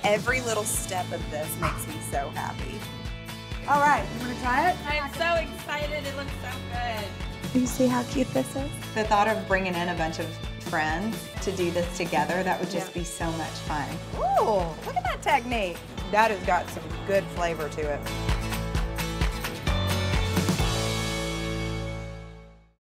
Every little step of this makes me so happy. All right, you want to try it? I'm so excited. It looks so good. You see how cute this is? The thought of bringing in a bunch of friends to do this together, that would just be so much fun. Ooh, look at that technique. That has got some good flavor to it.